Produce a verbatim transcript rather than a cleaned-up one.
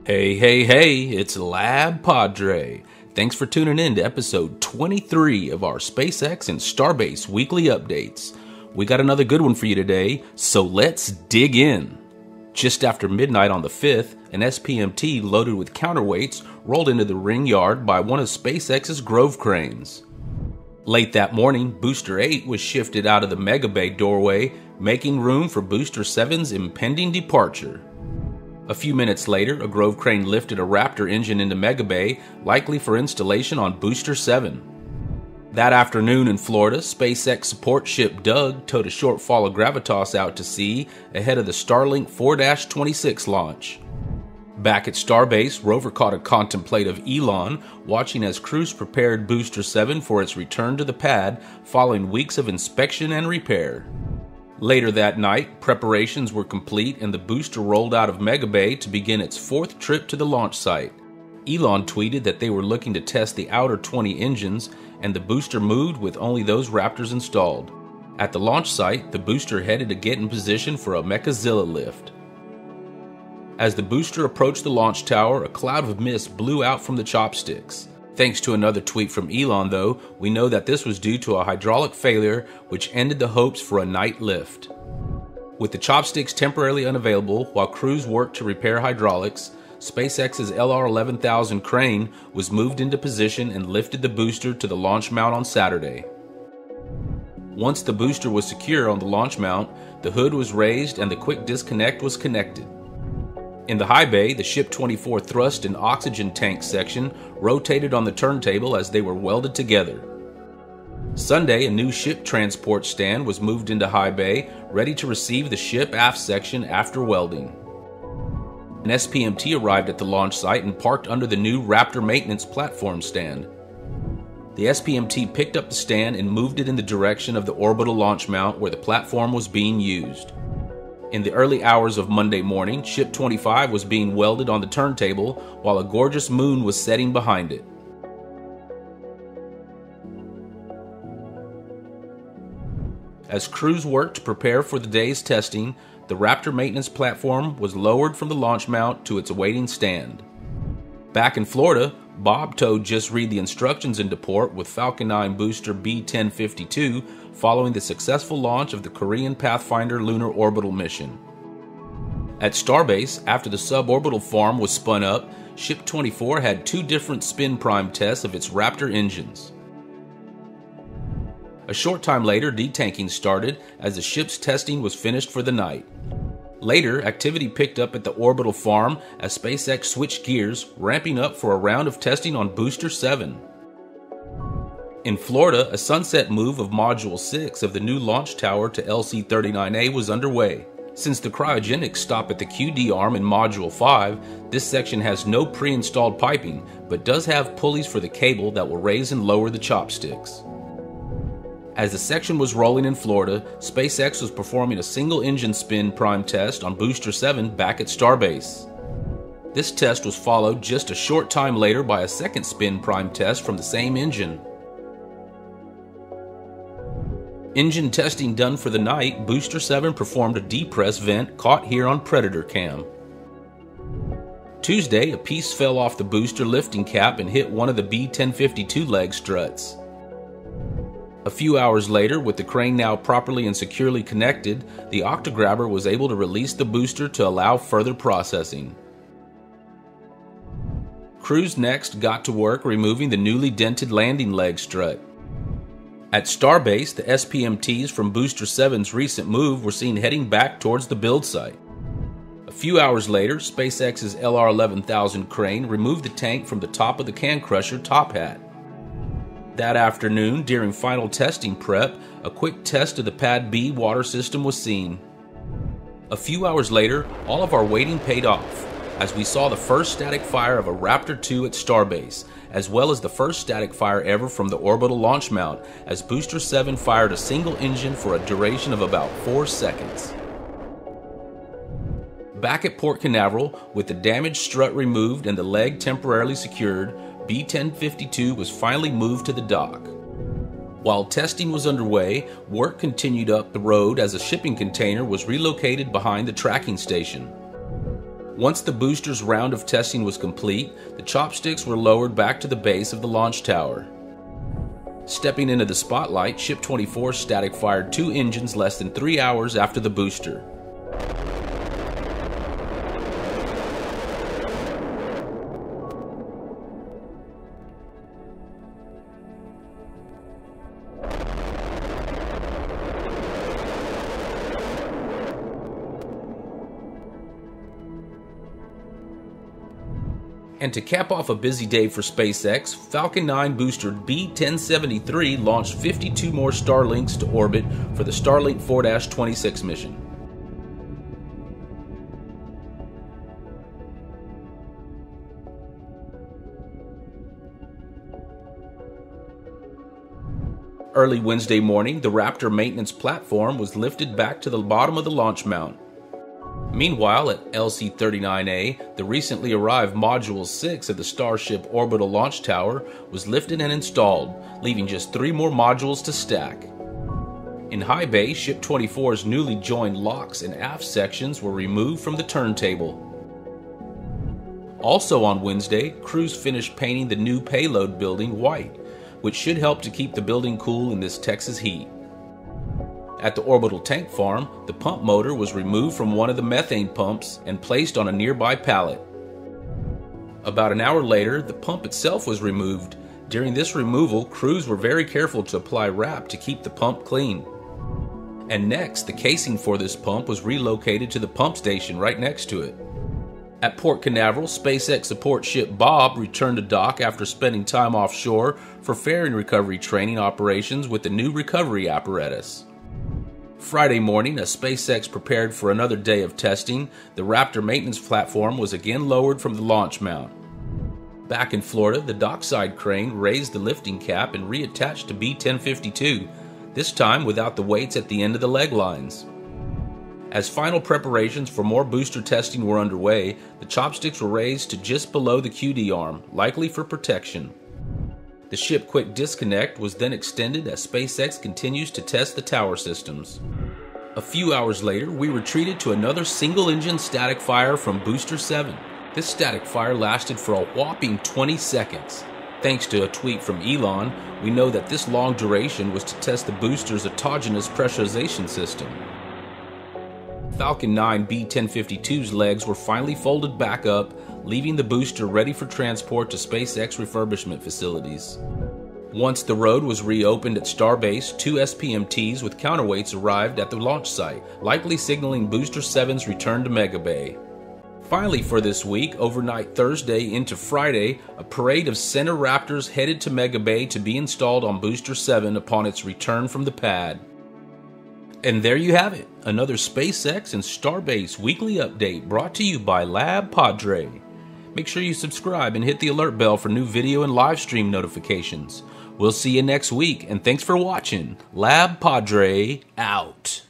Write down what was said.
Hey, hey, hey, it's LabPadre. Thanks for tuning in to episode twenty-three of our SpaceX and Starbase weekly updates. We got another good one for you today, so let's dig in. Just after midnight on the fifth, an S P M T loaded with counterweights rolled into the ring yard by one of SpaceX's Grove cranes. Late that morning, Booster eight was shifted out of the Mega Bay doorway, making room for Booster seven's impending departure. A few minutes later, a Grove crane lifted a Raptor engine into Mega Bay, likely for installation on Booster seven. That afternoon in Florida, SpaceX support ship Doug towed a short fall of gravitas out to sea ahead of the Starlink four dash twenty-six launch. Back at Starbase, rover caught a contemplative Elon, watching as crews prepared Booster seven for its return to the pad following weeks of inspection and repair. Later that night, preparations were complete and the booster rolled out of Mega Bay to begin its fourth trip to the launch site. Elon tweeted that they were looking to test the outer twenty engines, and the booster moved with only those Raptors installed. At the launch site, the booster headed to get in position for a Mechazilla lift. As the booster approached the launch tower, a cloud of mist blew out from the chopsticks. Thanks to another tweet from Elon, though, we know that this was due to a hydraulic failure which ended the hopes for a night lift. With the chopsticks temporarily unavailable while crews worked to repair hydraulics, SpaceX's L R eleven thousand crane was moved into position and lifted the booster to the launch mount on Saturday. Once the booster was secure on the launch mount, the hood was raised and the quick disconnect was connected. In the high bay, the Ship twenty-four thrust and oxygen tank section rotated on the turntable as they were welded together. Sunday, a new ship transport stand was moved into high bay, ready to receive the ship aft section after welding. An S P M T arrived at the launch site and parked under the new Raptor maintenance platform stand. The S P M T picked up the stand and moved it in the direction of the orbital launch mount where the platform was being used. In the early hours of Monday morning, Ship twenty-five was being welded on the turntable while a gorgeous moon was setting behind it. As crews worked to prepare for the day's testing, the Raptor maintenance platform was lowered from the launch mount to its awaiting stand. Back in Florida, Bob towed Just Read the Instructions into port with Falcon nine booster B ten fifty-two following the successful launch of the Korean Pathfinder lunar orbital mission. At Starbase, after the suborbital farm was spun up, Ship twenty-four had two different spin prime tests of its Raptor engines. A short time later, detanking started as the ship's testing was finished for the night. Later, activity picked up at the orbital farm as SpaceX switched gears, ramping up for a round of testing on Booster seven. In Florida, a sunset move of Module six of the new launch tower to L C thirty-nine A was underway. Since the cryogenics stop at the Q D arm in Module five, this section has no pre-installed piping, but does have pulleys for the cable that will raise and lower the chopsticks. As the section was rolling in Florida, SpaceX was performing a single engine spin prime test on Booster seven back at Starbase. This test was followed just a short time later by a second spin prime test from the same engine. Engine testing done for the night, Booster seven performed a depress vent caught here on Predator Cam. Tuesday, a piece fell off the booster lifting cap and hit one of the B ten fifty-two leg struts. A few hours later, with the crane now properly and securely connected, the octograbber was able to release the booster to allow further processing. Crews next got to work removing the newly dented landing leg strut. At Starbase, the S P M Ts from Booster seven's recent move were seen heading back towards the build site. A few hours later, SpaceX's L R eleven thousand crane removed the tank from the top of the can crusher top hat. That afternoon, during final testing prep, a quick test of the Pad B water system was seen. A few hours later, all of our waiting paid off, as we saw the first static fire of a Raptor two at Starbase, as well as the first static fire ever from the orbital launch mount, as Booster seven fired a single engine for a duration of about four seconds. Back at Port Canaveral, with the damaged strut removed and the leg temporarily secured, B ten fifty-two was finally moved to the dock. While testing was underway, work continued up the road as a shipping container was relocated behind the tracking station. Once the booster's round of testing was complete, the chopsticks were lowered back to the base of the launch tower. Stepping into the spotlight, Ship twenty-four static fired two engines less than three hours after the booster. And to cap off a busy day for SpaceX, Falcon nine booster B ten seventy-three launched fifty-two more Starlinks to orbit for the Starlink four dash twenty-six mission. Early Wednesday morning, the Raptor maintenance platform was lifted back to the bottom of the launch mount. Meanwhile, at L C thirty-nine A, the recently arrived Module six of the Starship orbital launch tower was lifted and installed, leaving just three more modules to stack. In high bay, Ship twenty-four's newly joined locks and aft sections were removed from the turntable. Also on Wednesday, crews finished painting the new payload building white, which should help to keep the building cool in this Texas heat. At the orbital tank farm, the pump motor was removed from one of the methane pumps and placed on a nearby pallet. About an hour later, the pump itself was removed. During this removal, crews were very careful to apply wrap to keep the pump clean. And next, the casing for this pump was relocated to the pump station right next to it. At Port Canaveral, SpaceX support ship Bob returned to dock after spending time offshore for fairing recovery training operations with the new recovery apparatus. Friday morning, as SpaceX prepared for another day of testing, the Raptor maintenance platform was again lowered from the launch mount. Back in Florida, the dockside crane raised the lifting cap and reattached to B ten fifty-two, this time without the weights at the end of the leg lines. As final preparations for more booster testing were underway, the chopsticks were raised to just below the Q D arm, likely for protection. The ship quick disconnect was then extended as SpaceX continues to test the tower systems. A few hours later, we retreated to another single-engine static fire from Booster seven. This static fire lasted for a whopping twenty seconds. Thanks to a tweet from Elon, we know that this long duration was to test the booster's autogenous pressurization system. Falcon nine B ten fifty-two's legs were finally folded back up, leaving the booster ready for transport to SpaceX refurbishment facilities. Once the road was reopened at Starbase, two S P M Ts with counterweights arrived at the launch site, likely signaling Booster seven's return to Mega Bay. Finally for this week, overnight Thursday into Friday, a parade of center Raptors headed to Mega Bay to be installed on Booster seven upon its return from the pad. And there you have it, another SpaceX and Starbase weekly update brought to you by LabPadre. Make sure you subscribe and hit the alert bell for new video and live stream notifications. We'll see you next week, and thanks for watching. LabPadre out.